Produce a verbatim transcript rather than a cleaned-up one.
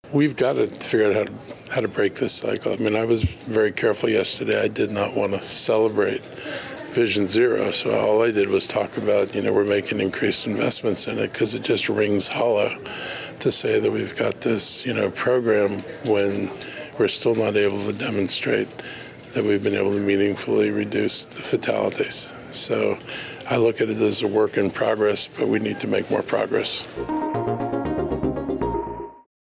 We've got to figure out how to, how to break this cycle. I mean, I was very careful yesterday. I did not want to celebrate Vision Zero, so all I did was talk about, you know, we're making increased investments in it, because it just rings hollow to say that we've got this, you know, program when we're still not able to demonstrate that we've been able to meaningfully reduce the fatalities. So I look at it as a work in progress, but we need to make more progress.